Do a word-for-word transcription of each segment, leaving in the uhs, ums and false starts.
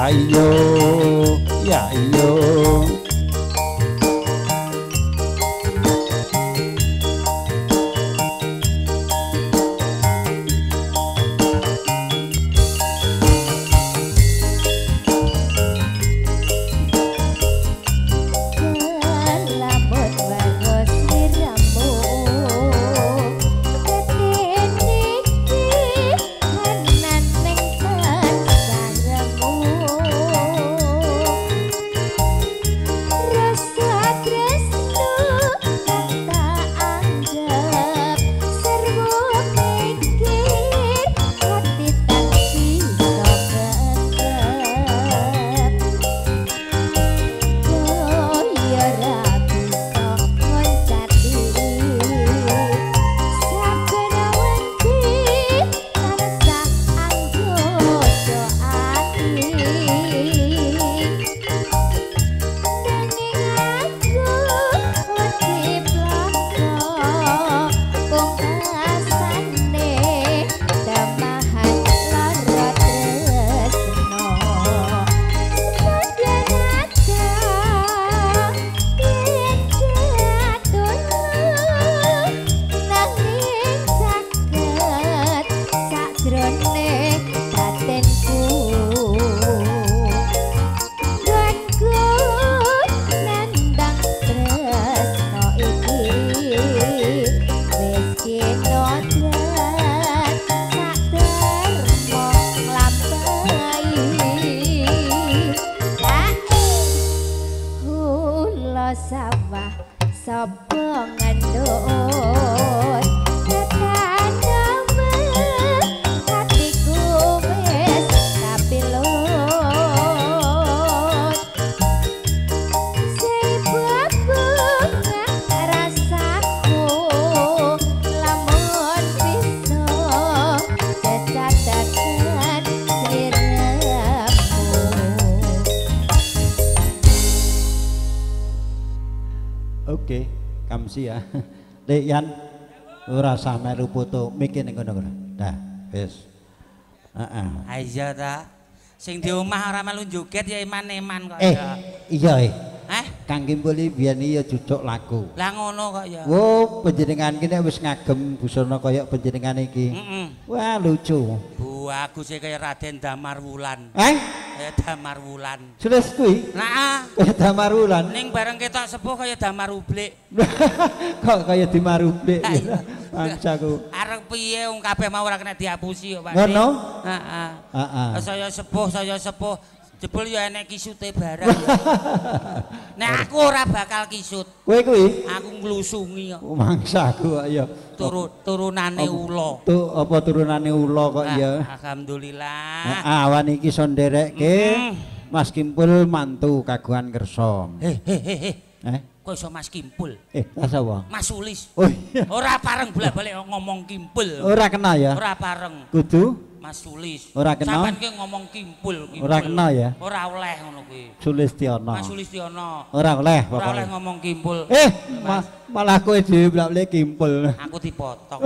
Ya iyo, ya iyo. Ya. Dek Yan ora usah melu foto miki ning ngono kok. Dah, wis. Heeh. Ha iya ta. Sing di omah ora melu joget ya iman-iman kok eh, ya. Iya, eh. Heh? Kang Kimpul iki biyen ya cucuk laku. Lah ngono kok ya. Wo, panjenengan ki nek wis ngagem busana kaya panjenengan iki. Heeh. Wah, lucu. Bu, aku sih kaya Raden Damar Wulan. Eh? Kaya Damar Wulan. Sules kuwi? Nah, kaya Damar Wulan. Ning bareng ketok sepuh kaya Damar Ublik. Kok kaya Dimar Ublik. Mangsaku. Arep piye wong kabeh mau ora kena diapusi kok, Pak. Ngono? Heeh. Heeh. Saya sepuh, saya sepuh. Jebul ya enek kisute barang ya. Nek aku ora bakal kisut. Kowe kuwi? Aku nglusungi kok. Mangsaku kok ya. Turu turunane ula. Tu apa turunane ula kok ya. Alhamdulillah. Heeh, awan iki iso nderekke Mas Kimpul mantu kagungan kersa. Heh heh heh. Eh? Kok iso Mas Kimpul? Eh, sapa? Mas Sulis. Oh iya. Ora pareng bolak-balik ngomong Kimpul. Ora kena ya? Ora pareng. Kudu Mas Sulis. Ora kena. Sampeyan ki ngomong Kimpul, Kimpul. Ora kena ya? Ora oleh ngono kuwi. Sulistiono. Mas Sulistiono. Ora oleh Ora pokoknya. oleh ngomong Kimpul. Eh, ma malah kowe dhewe bolak-balik Kimpul. Aku dipotong.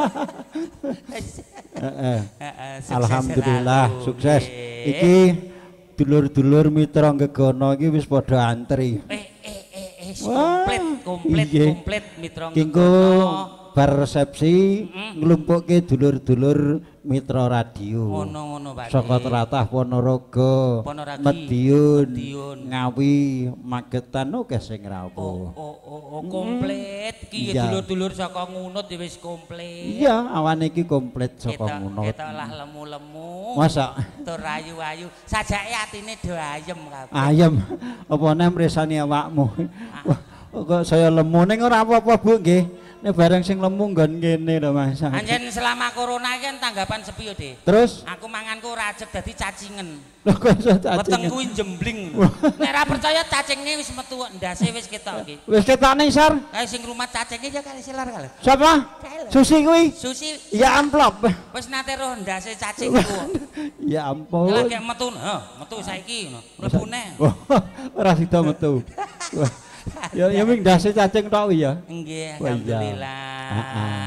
Heeh. Alhamdulillah sukses. Iki dulur-dulur mitra Gegono iki wis padha antri. Eh eh eh eh komplit komplit komplit mitra Gegono. Bar resepsi nglumpukke dulur-dulur mitra radio. Ngono-ngono Pak. Saka tlatah Ponorogo, Mediun, Ngawi, Magetan oke sing rawo. Oh, oh, oh, oh, komplit. Iki dulur-dulur saka Ngunut wis komplit. Iya, awan iki komplit saka Ngunut. Ketok lah lemu-lemu. Masa tur ayu-ayu. Sajake atine do ayem kabeh. Ayem. Apa nek mresani awakmu? Kok saya lemu ning ora apa-apa Bu nggih. Nek bareng sing lemu nggon kene lho Mas. Anjen selama corona iki kan tanggapan sepi yo, Dik. Terus aku manganku rajeg dadi cacingen. Lho kok iso cacingen? Wetengku jembling. Nek ora percaya cacinge wis metu ndase wis ketok iki. Wis ketok ning sar? Kae sing rumah cacinge ya kali silar kali. Siapa? Susi kuwi? Susi. Ya amplop. Wis nate roh ndase cacing iku. Ya ampun. Lagi metu, heeh, metu saiki ngono. Mlebu neh. Ora sida metu. Ya ya ming ndase cacing tok ya. Nggih, alhamdulillah.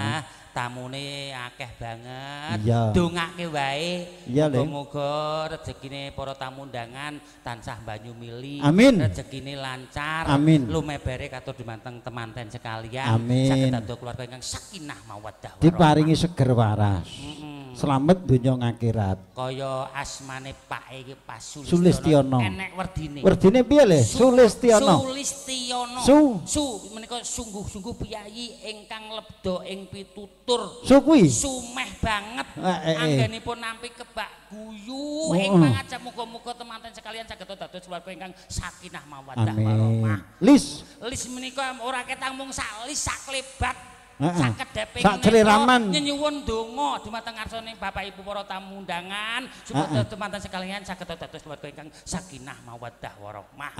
tamune akeh banget. Iya. Dongake wae. Iya, Le. Muga-muga rezekine para tamu undangan tansah banyu mili. Amin. Rezekine lancar. Amin. Lumebere katur dumateng temanten sekalian. Amin. Saged dados keluarga ingkang sakinah mawaddah warahmah. Diparingi seger waras. Mm-mm. Selamat donya ngakhirat. Kaya asmane Pak iki pas Sulistiono. Enek werdine. Werdine piye le? Sulistiono. Sulistiono. Su. Su menika sungguh-sungguh piyayi ingkang lebda ing pitutur. Su kuwi. Sumeh banget. Eh, eh, eh. Anggenipun nampi kebak guyu Oh, ing oh. pangajap muga-muga temanten sekalian saged dados keluarga ingkang sakinah mawaddah Amin. warahmah. Lis. Lis menika ora ketang mung sak lis sak klebat. Heeh. Sak kedheping Sak celiraman. nyenyuwun donga dumateng ngarsane Bapak Ibu para tamu undangan supaya teman-teman sekalian saged dados keluarga ingkang sakinah mawaddah warahmah.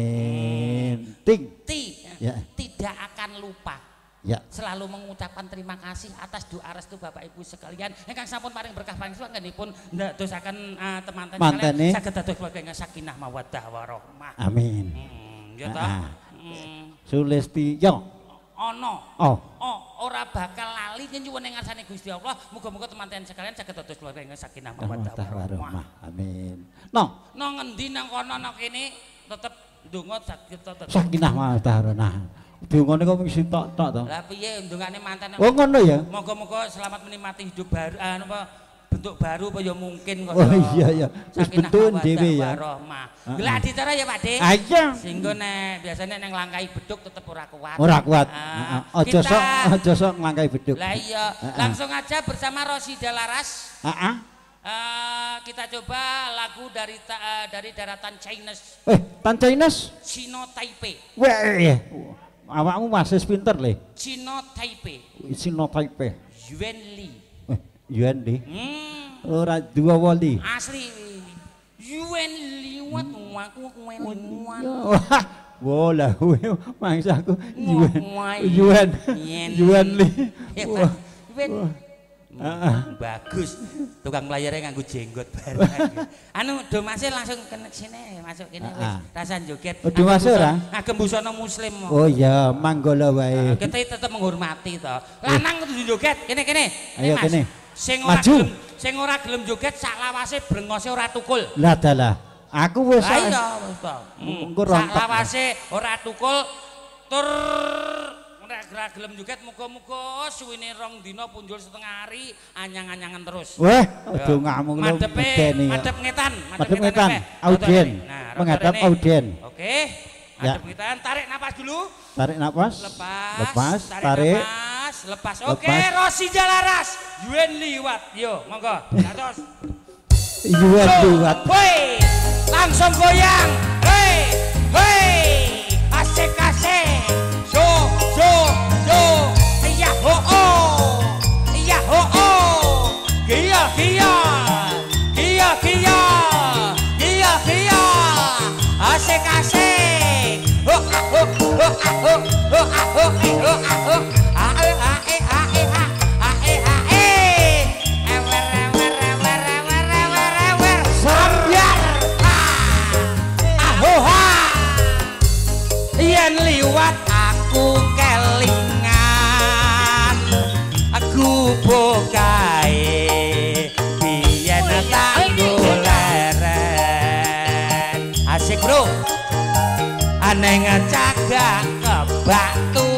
Amin. Ting. Ti, Ya. tidak akan lupa Ya. selalu mengucapkan terima kasih atas doa restu Bapak Ibu sekalian ingkang sampun paring berkah paring suwangenipun ndadosaken uh, teman-teman Mantene. sekalian saged dados keluarga ingkang sakinah mawaddah warahmah. Amin. Hmm, ya Ah, ta. ah. Hmm. Sulistiono. Ana. Oh. Oh, ora bakal lali nyuwun ing ngarsane Gusti Allah. Muga-muga teman-teman sekalian saged dados keluarga ingkang sakinah mawaddah warahmah. warahmah. Amin. No. Nang ngendi nang kono nang kene tetep ndonga saged tetep. Sakinah mawaddah warahmah. Dungane kok mung sitok-tok to. Lah piye ndongane manten. Oh ngono ya. Moga-moga selamat menikmati hidup baru ah, apa bentuk baru apa ya mungkin kok. Oh iya iya. Wis Sakinah betul mawaddah dhewe ya. warahmah. Gelek adicara ya Pak De. Ayo. Sehingga nek biasanya nek nglangkai beduk tetep ora kuat. Ora kuat. Ah, Aja kita- sok aja sok nglangkai beduk. Lah iya, langsung aja bersama Rosida Laras. Heeh. eh, kita coba lagu dari ta- eh, dari daratan Chinese, Eh, Tan Chinese. Cino Taipei. Weh. Awakmu masih pinter le. Cino Taipei. Sino Taipei. Yuan Li. Eh, Yuan di. Hmm, Ora dua wali. asli. Yuan liwat waku kuen liwat. Wah, bola kowe mangsaku Yuan. Wah, Yuan. Yen. Yuan li. Hebat. Wah. Yuan. Heeh. Bagus. Tukang layarnya nganggo jenggot bareng. Anu, do masih langsung kena sini, masuk kene wis. Ah. Rasan joget. Oh, do masuk ora? Ngagem busana muslim. Oh iya, manggala wae. Kita tetep menghormati to. Lanang kudu joget, kene kene. Ayo Mas. kene. Sing ora Maju. gelem, sing ora gelem joget sak lawase brengose ora tukul. Lah dalah. Aku wis Lah iya wis to. Engko Sak rontok. lawase ora tukul tur ora ora gelem joget muga-muga suwine rong dina punjul setengah hari anyang-anyangan terus. Weh, aja ngamuk lu Madepe, medeni ya. madep ngetan, Madep ngetan, apa? audien. Nah, Menghadap rotor ini. audien. Oke. Ya. Madep ngetan, tarik napas dulu. Tarik napas. Lepas. Lepas, tarik. tarik. Napas, lepas. Oke, Lepas. Rosida Laras. Yuen liwat. Yo, monggo. Terus. Yuan liwat. Woi, langsung goyang. Hei, hei. Asik-asik. So, so, so. Iya, ho, oh. Iya, ho, oh. Gia, gia. Gia, gia. Gia, gia. Asik-asik. Ho, ah, ho, ho, ah, ho. Ho, ah, ho, eh, ho, ah, ho. Ah, eh, ah, eh, ah, eh, ah. Ah, eh, ah, eh. Ewer, ewer, ewer, ewer, ewer, ewer. Sambiar. Ah. Ah, ho, ha. Yen liwat aku kelingan, aku bokae biyen tak goleren. Asik bro, aneh ngecagak kebak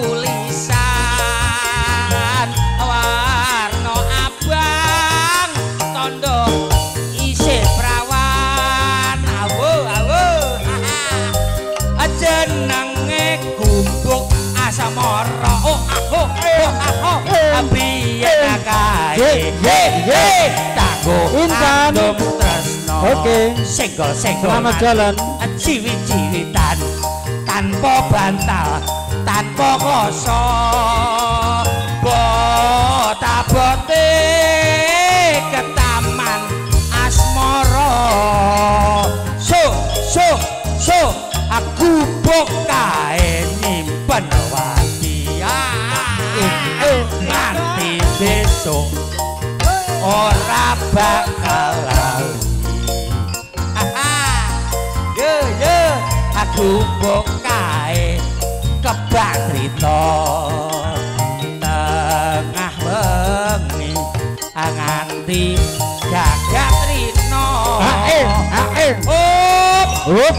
tulisan warna abang tondo isih perawan. Awo awo jenenge gumbuk asamara. Oh oh oh oh biyen kae ye ye tanggo Intan. andum tresno. Oke. Senggol-senggol Selamat jalan. ciwit-ciwitan tanpa bantal tanpa koso botabote ke taman asmara. So so so aku bokae nyimpen wasiat nganti besok ora bakal lali. Yo yo aku bokae kebak crita tengah ati jagat rino. Ae, ae. Up. Up.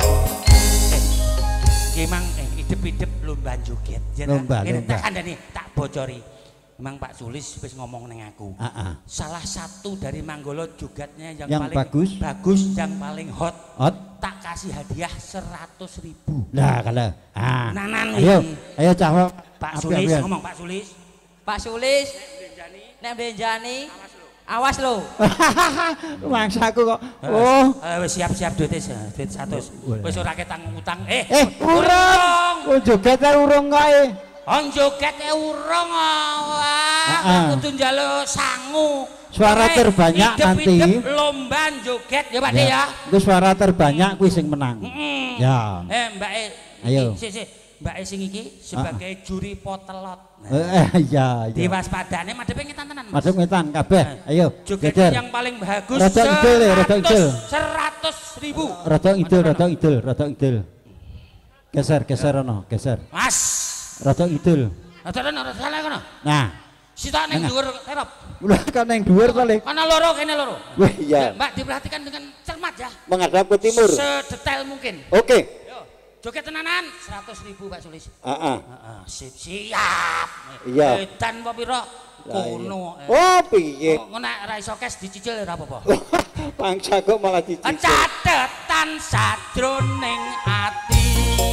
Ki mang eh idep-idep lomba joget. Lomba, Ini lomba. tak kandhani, tak bocori. Memang Pak Sulis wis ngomong neng aku. Heeh. Salah satu dari Manggolo jogatnya yang, Yang paling bagus. bagus, yang paling hot. Hot. Tak kasih hadiah seratus ribu. Nah, kalau. Ah. Nanan Ayo, iki. ayo cawok. Pak Api, Sulis apian. ngomong Pak Sulis. Pak Sulis, nek benjani, awas lo. Mangsaku kok. Oh. Eh, wis siap-siap duit wis, duit seratus. Wis ora ketang utang. Eh, Eh, urung. Oh, joget ae urung kae. On joget e urung wah. Kudu njaluk sangu. Suara Oke, terbanyak nanti. idep-idep lomba joget ya Pak De ya. Itu suara terbanyak kuwi sing menang. Mm. Ya. Eh, Mbak E. Ayo. Sik sik. Mbak E sing iki sebagai juri potelot. Nah, Eh, iya, iya. diwaspadane madepe ngetan-tenan. Mas. Madep ngetan kabeh. Ayo. Joget Geger. yang paling bagus Rada idul ya, rada idul. seratus ribu. Rada idul, rada idul, rada idul. Geser, geser ono, geser. Mas. Rada idul. Rada ono, rada salah kono. Nah, Sitok ning Nah. dhuwur terop. ulah kan yang dhuwur kali. Kono loro, kene loro. Wah, Ya, iya. Mbak diperhatikan dengan cermat ya. Menghadap ke timur. Sedetail mungkin. Oke. Yo, joget tenanan seratus ribu Pak Sulis. Heeh. Heeh, sip, siap. Iya. Edan apa pira? Kono. Oh, piye? Ngono nek ra iso kes dicicil ora apa-apa. Pangsa kok malah dicicil. Catetan sadroning ati.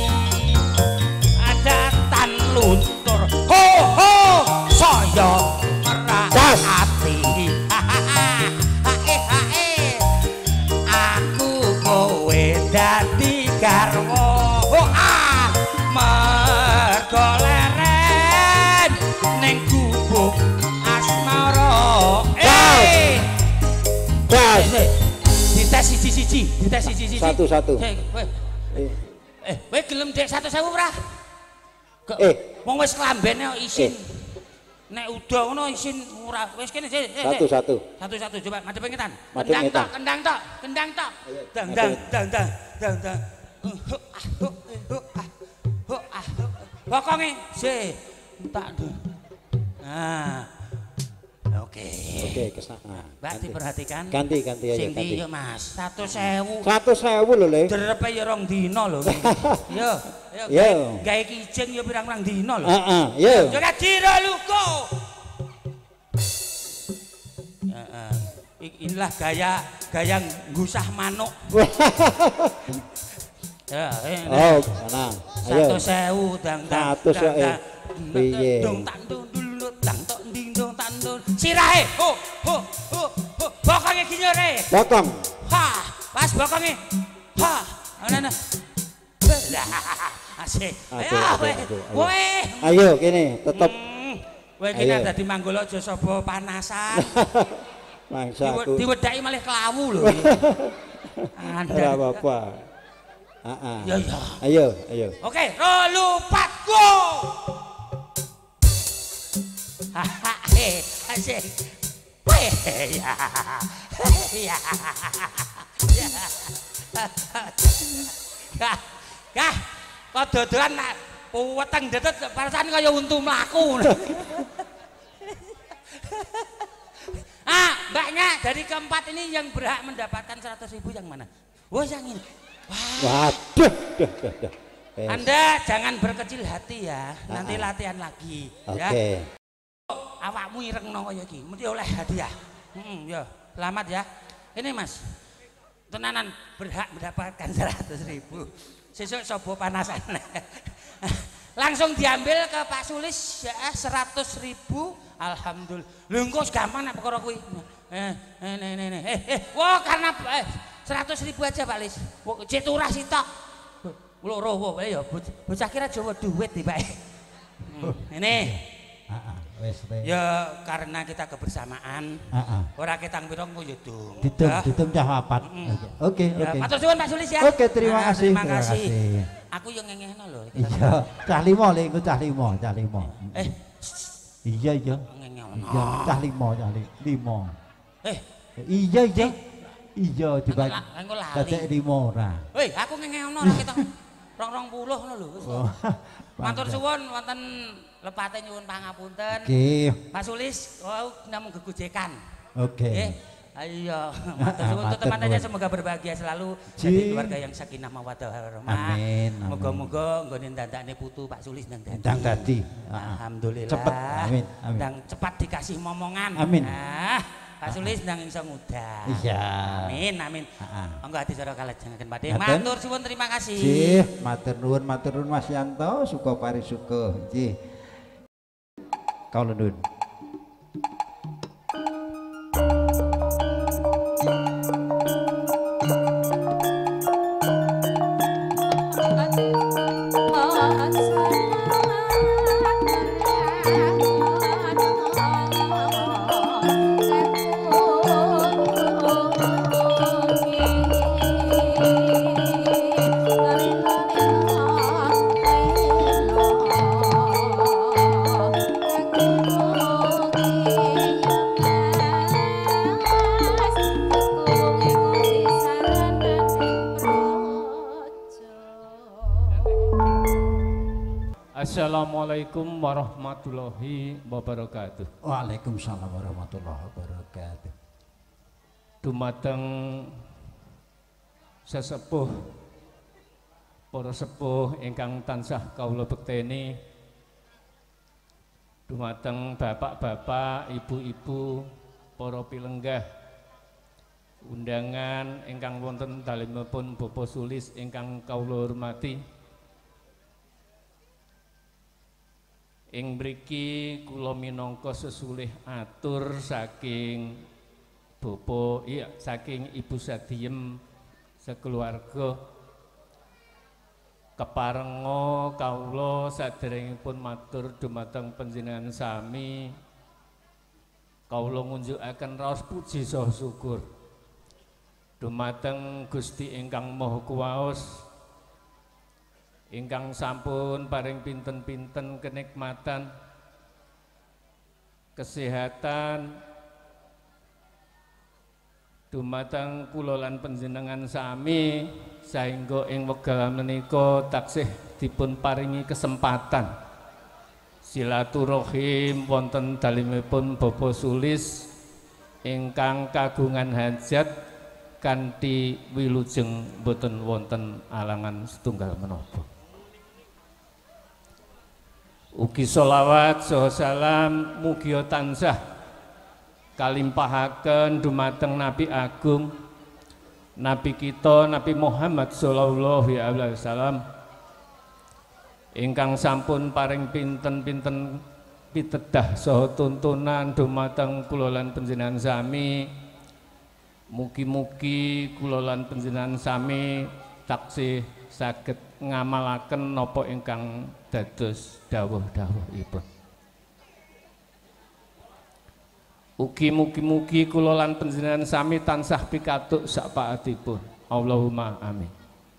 Adatan luntur. Ho ho saya merah Das. ati. Hae hae. Aku kowe dadi garwa. Ho ah. Mergo leren ning gubuk asmara. Eh. Das. Dites siji-siji, dites siji-siji. Satu-satu. Eh, kowe Eh, eh, kowe gelem dek satu sewu ora? Ke- Eh. Wong wis klambene kok isin. Eh. Nek udah ngono isin ora. Wis kene sik. sik, Satu, sik. satu. Satu-satu coba madhep ngetan. Madhep Kendang ngetan. tok, kendang tok, kendang tok. Dang madhep. dang dang dang dang dang. Uh, huh, ah, huh, eh, huh, ah, huh, ah, huh. Bokonge sik. Tak. Nah. Oke. Oke, kesana. Mbak diperhatikan. Ganti, ganti aja, Sing ganti. ndi yo Mas? satu sewu. Satu sewu lho, Le. Drepe ya rong dina lho. Yo, yo. Yo. gawe- Gawe kijing ya pirang-pirang dina lho. Heeh, yo. Joget Jiro Luko. Heeh. I- Inilah gaya gaya ngusah manuk. Ya, ini. Oh, kesana. Ayo. Satu sewu dang dang. Satu dang, sewu. dang. Piye? Dong tak dong dulu dang tok ding dong tak dong. Sirahe. Ho ho ho ho. Bokonge ginyore. Bokong. Ha, pas bokonge. Ha, ana ana. Asik. Ayo, Aduh, aduh, weh. aduh, ayo. Weh. Ayo kene, tetep Hmm. Weh kene Ayo. dadi Manggolo aja sapa panasan. mangsa Diwe- aku. Diwedaki malah kelawu lho. Ora Anda. apa-apa. Heeh. Ya ya. Ayo, ayo. Oke, rolu pat go. Hahaha, asik. Weh, ya. Ya. Ya. Kah, kah, kok dodolan nak weteng dedet perasaan kaya untu mlaku. Ah, mbaknya dari keempat ini yang berhak mendapatkan seratus ribu yang mana? Wah, yang ini. Wah, Waduh, dah, dah, dah. Wes. Anda jangan berkecil hati ya. Nanti latihan lagi. Ya. Oke. Awakmu ireng no kaya iki, mesti oleh hadiah. Heeh, ya. Selamat ya. Ini Mas. Tenanan berhak mendapatkan seratus ribu. Sesuk sobo panasan. Langsung diambil ke Pak Sulis ya seratus ribu. Alhamdulillah. Lho engko gampang nek perkara kuwi. Eh, eh, nih, nih, nih. Eh, eh, wah karena eh, seratus ribu aja Pak Lis. Cek turah sitok. Loro wae ya bocah kira Jawa duit iki Pak. Ini. Heeh, wis le. Ya karena kita kebersamaan. Heeh. Ora ketang pira engko ya dong. Ditum, Ya. ditum cah papat. Oke, Ya, oke. matur suwun Pak Sulis ya. Oke, terima Ah, kasih. Terima Terima kasih. kasih. Aku yang ngengehno lho. Iya, cah limo le, iku cah limo, cah limo. Eh, Iya, iya. ngengehno. Iya, cah limo, cah li- limo. Eh, Iya, iya. Iya, dibagi. engko lali. Dadek limo ora. Woi, aku ngengehno ora ketok. rong-rong puluh ngono lho. Oh, Matur suwun wonten lepate nyuwun pangapunten. Oke. Pak Sulis, wau namung gegojekan. Oke. Nggih. Ayo, matur suwun untuk teman-teman semoga berbahagia selalu jadi keluarga yang sakinah mawaddah warahmah. Amin. Moga-moga nggone ndandakne putu Pak Sulis ndang dadi. Ndang dadi. Alhamdulillah. Cepet. Amin. Amin. Ndang cepat dikasih momongan. Amin. Nah, Pak Sulis ndang iso ngudang. Iya. Amin, amin. Heeh. Monggo ati cara kalajengaken Pakde. Ngaten. Matur suwun terima kasih. Nggih, matur nuwun matur nuwun Mas Yanto, suka parisuka. Nggih. Kawula nuwun. Assalamualaikum warahmatullahi wabarakatuh. Waalaikumsalam warahmatullahi wabarakatuh. Dumateng sesepuh para sepuh ingkang tansah kawula bekteni, dumateng bapak-bapak, ibu-ibu, para pilenggah undangan ingkang wonten dalemipun Bapak Sulis ingkang kawula hormati. Ing mriki kula minangka sesulih atur saking Bapak, iya saking Ibu Sadiem sekeluarga keparenga kawula saderengipun matur dumateng panjenengan sami kawula ngunjukaken raos puji saha syukur dumateng Gusti ingkang Maha Kuwaos ingkang sampun paring pinten-pinten kenikmatan, kesehatan dumateng kula lan panjenengan sami saengga ing wekdal menika taksih dipun paringi kesempatan silaturahim wonten dalemipun Bapak Sulis ingkang kagungan hajat kanthi wilujeng boten wonten alangan setunggal menapa. Ugi sholawat saha salam mugi tansah kalimpahaken dumateng Nabi Agung Nabi kita Nabi Muhammad sallallahu alaihi wasallam ingkang sampun paring pinten-pinten pitedah saha tuntunan dumateng kula lan panjenengan sami. Mugi-mugi kula lan panjenengan sami taksih saged ngamalaken napa ingkang dados dawuh-dawuhipun. Ugi mugi-mugi kula lan panjenengan sami tansah pikatuk sapaatipun. Allahumma amin.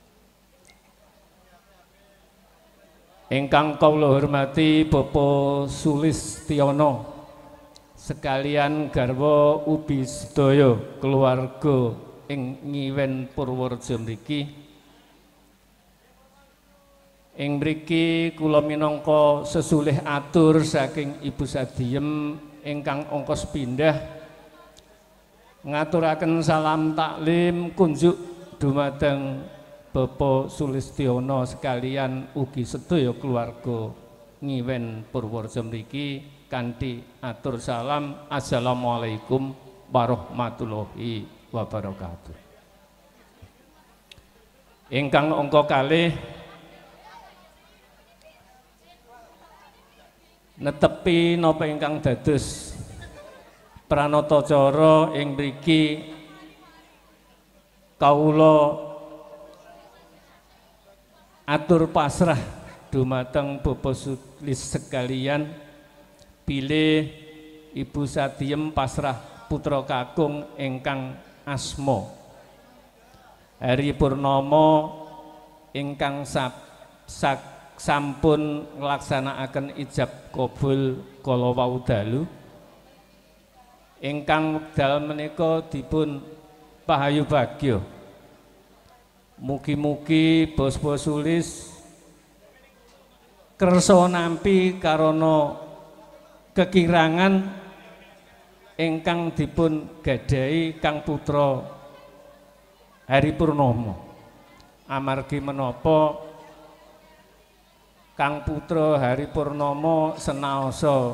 Ingkang kawula hormati Bapak Sulistiono sekalian garwa ubi sedaya keluarga ing Ngiwen Purworejo mriki. Ing mriki kula minangka sesulih atur saking Ibu Sadiem ingkang ongkos pindah ngaturaken salam taklim kunjuk dumateng Bapak Sulistiono sekalian ugi sedaya keluarga Ngiwen Purworejo mriki kanthi atur salam assalamualaikum warahmatullahi wabarakatuh. Ingkang angka kalih netepi napa ingkang dados pranata cara ing mriki kawula atur pasrah dumateng Bapak Sulis sekalian bilih Ibu Sadiem pasrah putra kakung ingkang asma Hari Purnama ingkang sab, sak, sampun nglaksanakaken ijab kabul kala wau dalu ingkang wekdal menika dipun pahayu bagya. Mugi-mugi Bos-bos Sulis kersa nampi karana kekirangan ingkang dipun gadahi Kang Putra Hari Purnomo. Amargi menapa Kang Putra Hari Purnomo senaosa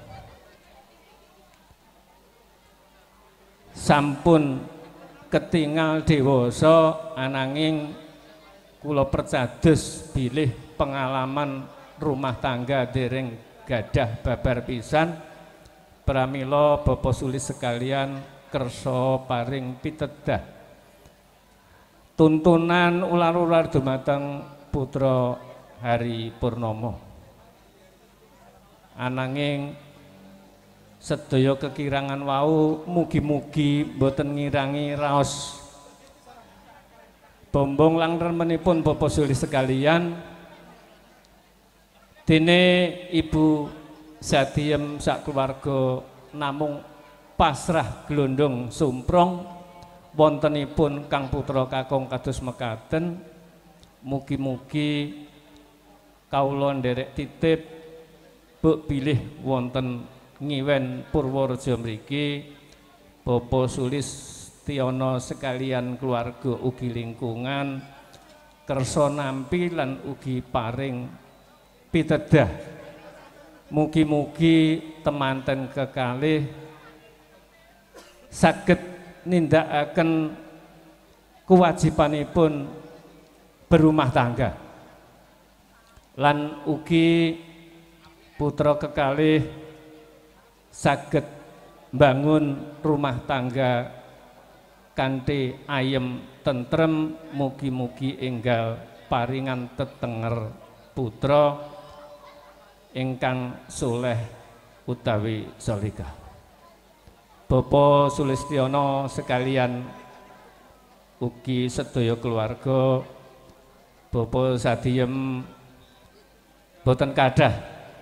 sampun ketingal dewasa ananging kula percados bilih pengalaman rumah tangga dereng gadah babar pisan pramila Bapak Sulis sekalian kersa paring pitedah tuntunan ular-ular dumateng Putra Hari Purnomo. Ananging sedaya kekirangan wau mugi-mugi boten ngirangi raos bombong lang remenipun Bapak Sulis sekalian dene Ibu Sadiem sak keluarga namung pasrah glondong sumprong wontenipun Kang Putra kakung kados mekaten mugi-mugi kawula nderek titip buk bilih wonten ngiwen Purworejo mriki Bapak Sulistiono sekalian keluarga ugi lingkungan kersa nampi lan ugi paring pitedah mugi-mugi temanten kekalih saged nindakaken kewajibanipun berumah tangga lan ugi putra kekalih saged bangun rumah tangga kanthi ayem tentrem mugi-mugi enggal paringan tetenger putra ingkang soleh utawi solihah. Bapak Sulistiono sekalian ugi sedaya keluarga Bapak Sadiem boten kadah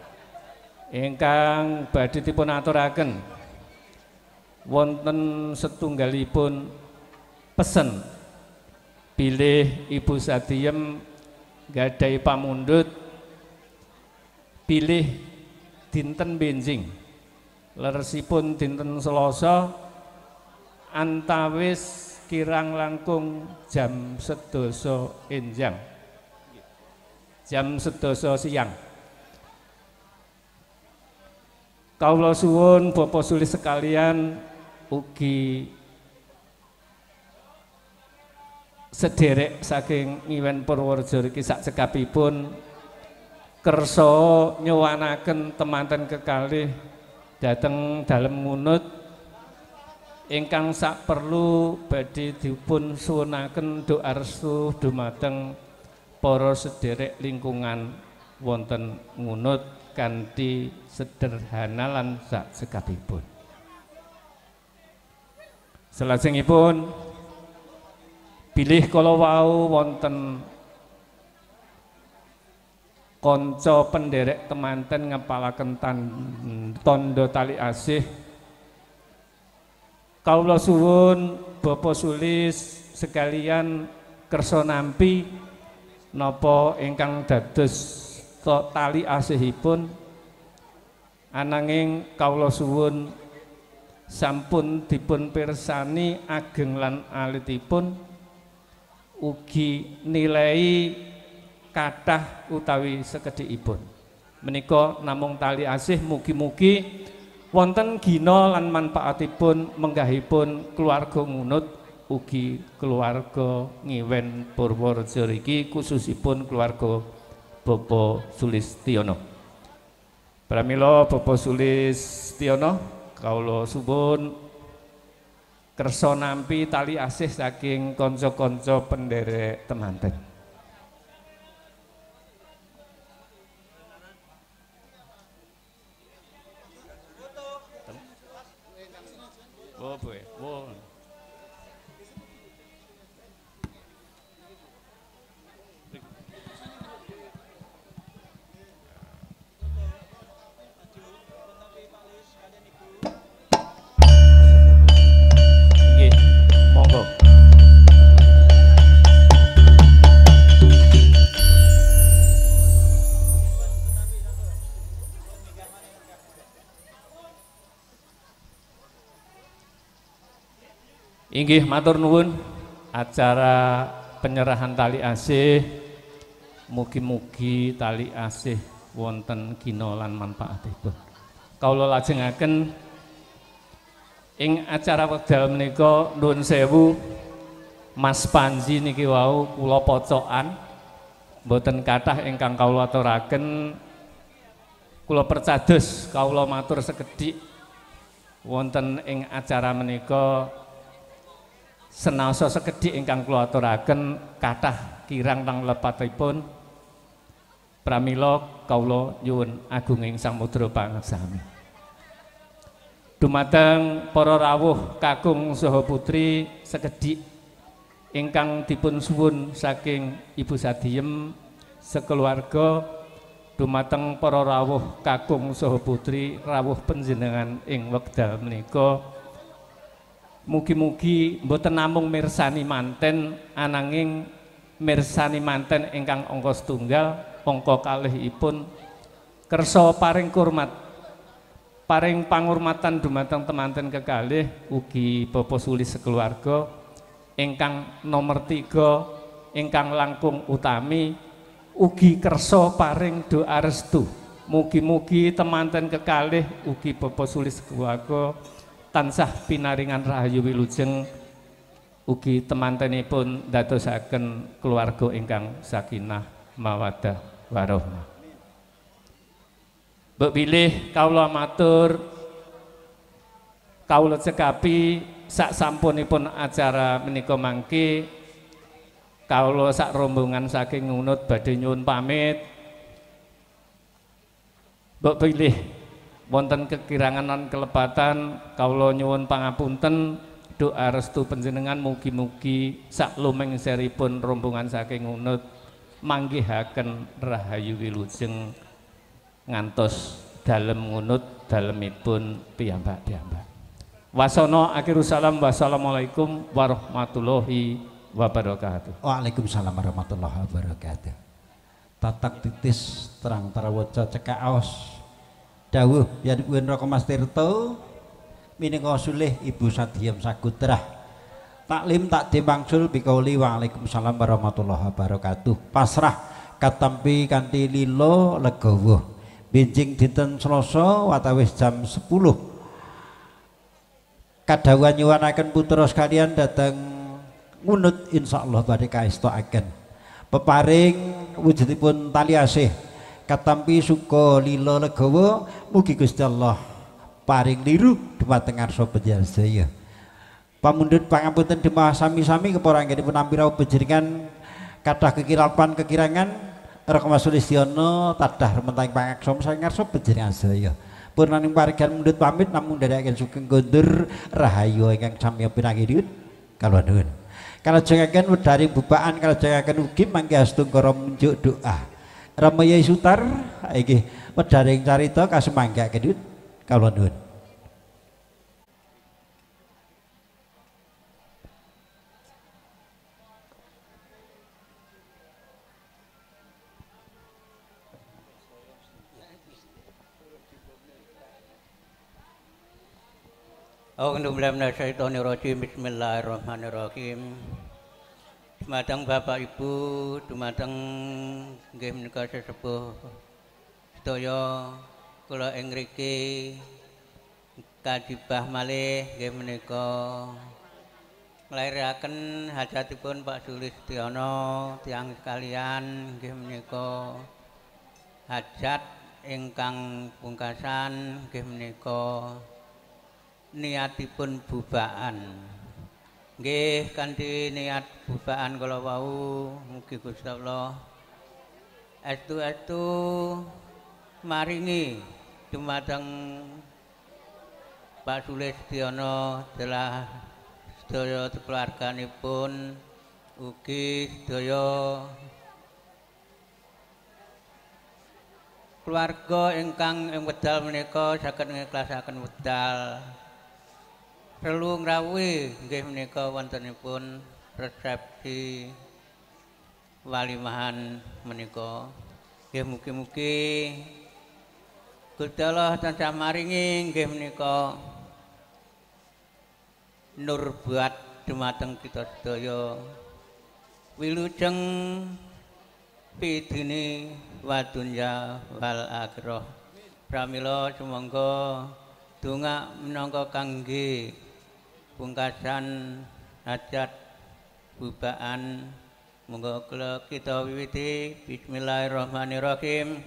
ingkang badhe dipun aturaken wonten setunggalipun pesen bilih Ibu Sadiem gadhahi pamundhut bilih dinten benjing leresipun dinten Selasa antawis kirang langkung jam sedasa enjang jam sedasa siang. Kawula suwun Bapak Sulis sekalian ugi sederek saking ngiwen Purworejo iki sak cekapipun kersa nyuwanaken temanten kekalih dhateng dalem ngunut ingkang sak perlu badhe dipun suwunaken doa restu dumateng para sederek lingkungan wonten ngunut kanthi sederhana lan sak cekapipun. Salajengipun bilih kala wau wonten kanca penderek temanten ngepalaken tanda tali asih kawula suwun Bapak Sulis sekalian kersa nampi napa ingkang dados tali asihipun ananging kawula suwun sampun dipun pirsani ageng lan alitipun ugi nilai kathah utawi sekedhikipun menika namung tali asih mugi-mugi wonten gina lan manfaatipun menggahipun keluarga ngunut ugi keluarga ngiwen Purworejo iki khususipun keluarga Bapak Sulistiono. Pramila Bapak Sulistiono kawula suwun kersa nampi tali asih saking kanca-kanca penderek temanten. Oh boy, oh. Nggih, monggo. Inggih matur nuwun acara penyerahan tali asih mugi-mugi tali asih wonten gina lan manfaatipun. Kawula lajengaken ing acara wekdal menika nuwun sewu Mas Panji niki wau kula pocokan mboten kathah ingkang kawula aturaken. Kula percados kawula matur sekedhik wonten ing acara menika senaosa sekedhik ingkang kula aturaken kathah kirang tang lepatipun pramila kawula nyuwun agunging samudra pangesami. Dumateng para rawuh kakung saha putri sekedhik ingkang dipun suwun saking Ibu Sadiem sekeluarga, dumateng para rawuh kakung saha putri rawuh panjenengan ing wekdal menika mugi-mugi mboten namung mirsani manten ananging mirsani manten ingkang angka setunggal angka kalihipun kersa paring kurmat paring pangurmatan dumateng temanten kekalih ugi Bapak Suli sekeluarga ingkang nomor tiga ingkang langkung utami ugi kersa paring doa restu mugi-mugi temanten kekalih ugi Bapak Suli sekeluarga tansah pinaringan rahayu wilujeng ugi temantenipun dadosaken keluarga ingkang sakinah mawaddah warahmah. Mbok bilih kawula matur kawula cekapi sak sampunipun acara menika mangke kawula sak rombongan saking ngunut badhe nyuwun pamit. Mbok bilih wonten kekirangan lan kelepatan kawula nyuwun pangapunten doa restu panjenengan mugi-mugi sak lumengseripun rombongan saking ngunut manggihaken rahayu wilujeng ngantos dalem ngunut dalemipun piyambak-piyambak. Wasana akhirus salam wassalamualaikum warahmatullahi wabarakatuh. Waalaikumsalam warahmatullahi wabarakatuh. Tatak titis terang tarawaca cekak aos dawuh yanipun Raka Mas Tirta minika sulih Ibu Sadiem Sagutrah taklim tak dimangsul bikauli waalaikumsalam warahmatullahi wabarakatuh. Pasrah katampi kanthi lila legawa benjing dinten Selasa watawis jam sepuluh kadhawuhan nyuwunaken putra sekalian dhateng ngunut insyaallah badhe kaestakaken peparing wujudipun tali asih katampi suka lila legawa mugi Gusti Allah paring liru dhumateng ngarsa panjenengan. Pamundhut pangapunten dhemah sami-sami kepara anggenipun ampira panjenengan kathah kekirapan-kekirangan Raka Mas Sulistiono tadah rementang pangaksama saking ngarsa panjenengan sedaya. Purnaning parigan mundhut pamit namung ndherekaken sugeng kondur rahayu ingkang sami pinanggih kala nuwun. Kalajengaken wedharing bubaan kalajengaken ugi mangke astungkara munjuk doa. Ramaya sutar inggih wedharing carita kasumanggaken kala nuwun. Bismillahirrahmanirrahim. Bismillahirrahmanirrahim. Dumateng Bapak Ibu, dumateng nggih menika sesepuh sedaya kula ing mriki kadhibah malih nggih menika nglairaken hajatipun Pak Sulistiono tiyang sekalian nggih menika hajat ingkang pungkasan nggih menika niatipun bubaan nggih kanthi niat bubaan kala wau mugi Gusti Allah estu-estu maringi dumateng Pak Sulistiono telah sedaya keluarganipun ugi sedaya keluarga ingkang ing wedal menika saged ngikhlasaken wedal perlu ngrawuhi nggih menika wontenipun resepsi walimahan menika nggih mugi-mugi Gusti Allah tansah maringi nggih menika nur buat dumateng kita sedaya wilujeng pidini wa dunya wal akhirah. Pramila sumangga donga minangka kangge pungkasan hajat bubaan. Monggo kita wiwiti bismillahirrahmanirrahim.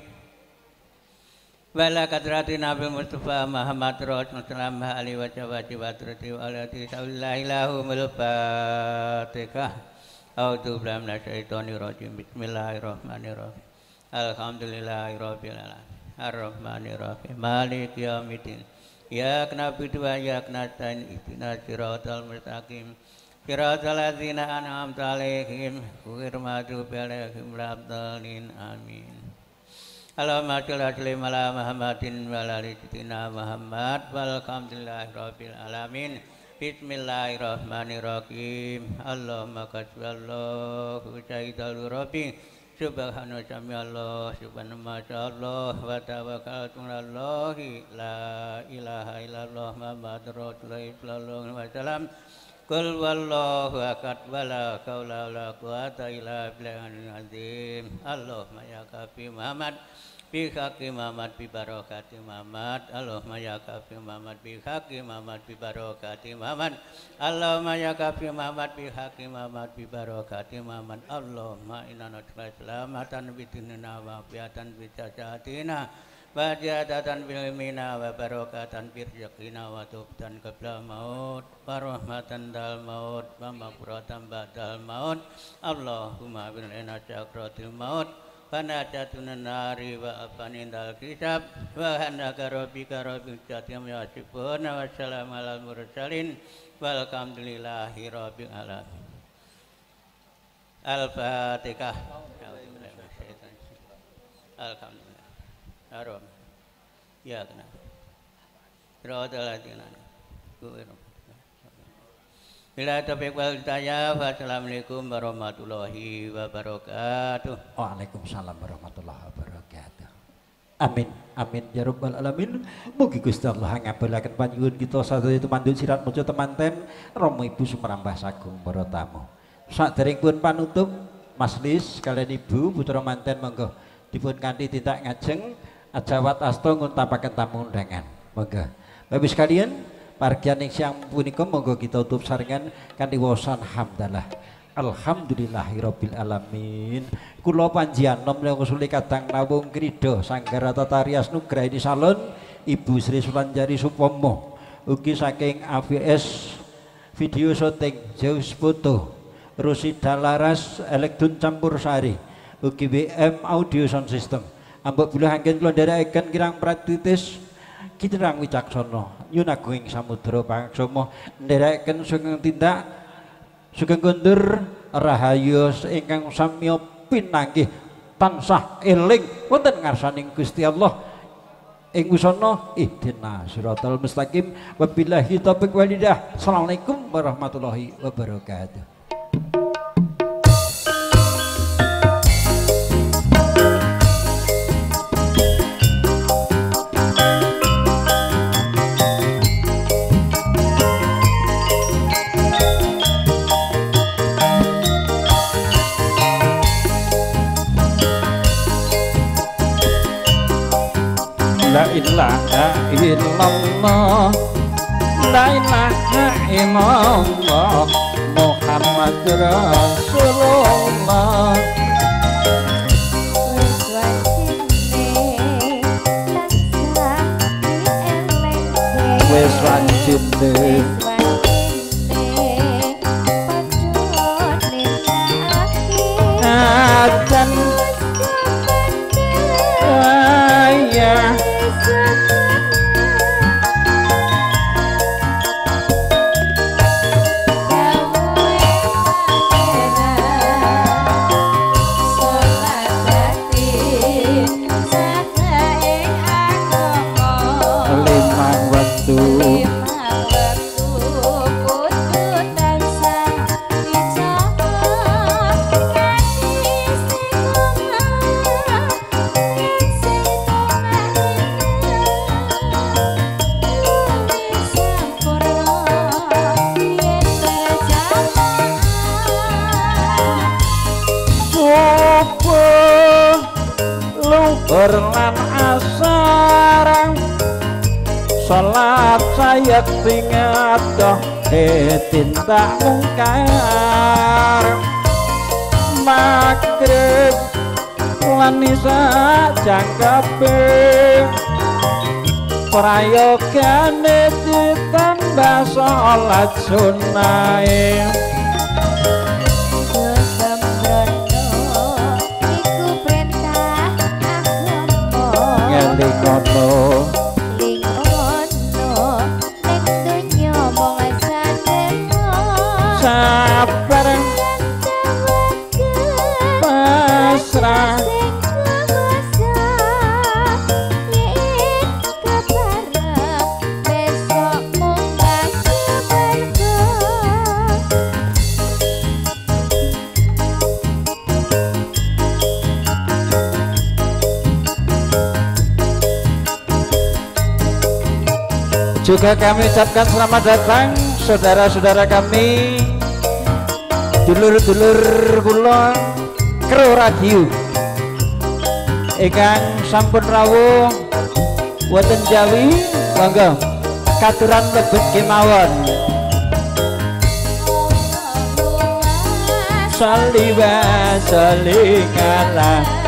Wala kadrati Nabi Mustafa Muhammad Rasulullah alaihi wa sallam wa alati sallallahu al-fatihah. A'udzu billahi minasyaitonir rajim. Bismillahirrahmanirrahim. Alhamdulillahirabbil alamin. Arrahmanirrahim. Maliki yaumiddin. Iyyaka na'budu wa iyyaka nasta'in. Ihdinas siratal mustaqim. Siratal ladzina an'amta 'alaihim ghairil maghdubi 'alaihim waladdallin. Amin. Allahumma sholli ala Muhammadin wa ala ali sayyidina Muhammad walhamdulillahirabbil alamin. Bismillahirrahmanirrahim. Allahumma kasballahu sayyidal rabbi subhanahu sami Allah subhanahu masyaallah wa tawakkaltu alallahi la ilaha illallah Muhammadur rasulullah sallallahu alaihi wasallam. Qul wallahu akad wala haula wala quwata illa billahil azim. Allahumma ya kafi Muhammad bi haqqi Muhammad bi barakati Muhammad. Allahumma ya kafi Muhammad bi haqqi Muhammad bi barakati Muhammad. Allahumma ya kafi Muhammad bi haqqi Muhammad bi barakati Muhammad. Allahumma inna nas'aluka salamatan bi dinina wa afiatan bi jasadina wa jadatan bil mina wa barakatan fil yaqina wa tubtan qabla maut wa rahmatan dal maut wa maghfiratan ba'dal maut. Allahumma binna sakratil maut wa najatun nari wa afanin dal kitab wa hanaka rabbika rabbil izzati amma yasifun wa salamun alal mursalin walhamdulillahi rabbil alamin. Al-Fatihah. Alhamdulillah. Arom, ya kena. Roda lagi nani. Bila topik wal hidayah. Wassalamualaikum warahmatullahi wabarakatuh. Waalaikumsalam warahmatullahi wabarakatuh. Amin, amin ya rabbal alamin. Mugi Gusti Allah ngabulaken panjenengan kita sadaya tumanduk sirat maca temanten Rama Ibu sumrambah sagung para tamu. Saderengipun panutup Maslis kalian Ibu putra manten monggo dipun kanthi tindak ngajeng ajawat asta nguntapaken tamu undangan. Monggo. Bapak sekalian, pargian ing siang punika monggo kita tutup sarengan kanthi waosan hamdalah. Alhamdulillahirabbil alamin. Kula panjenengan nom ngusuli kadang nawung krida Sanggar Tatarias Nugraini Salon Ibu Sri Sulanjari Supomo. Ugi saking A V S video syuting Zeus Foto Rusida Laras Elektron Campur Sari. Ugi W M Audio Sound System. Ambek bulah angin kula nderekaken kirang praktis kirang wicaksana nyun agung samudra pangsama nderekaken sugeng tindak sugeng kondur rahayu ingkang samya pinanggih tansah eling wonten ngarsaning Gusti Allah ing wisana ihdinas siratal mustaqim wabillahi taufiq walhidayah. Assalamualaikum warahmatullahi wabarakatuh. La ilaha illallah, la ilaha illallah, Muhammad Rasulullah. Wes wancine adan ayah Berlan asar salat sayek tingat doh tindak mungkar magrib lan isa jangkepe prayogane ditambah salat sunahe ngelikono lingono ning donya mung sademo sabar pasrah juga kami ucapkan selamat datang saudara-saudara kami, dulur-dulur kula kru radio ingkang sampun rawuh wonten Jawi, monggo katuran lebet kemawon. Sholli wa sallim ala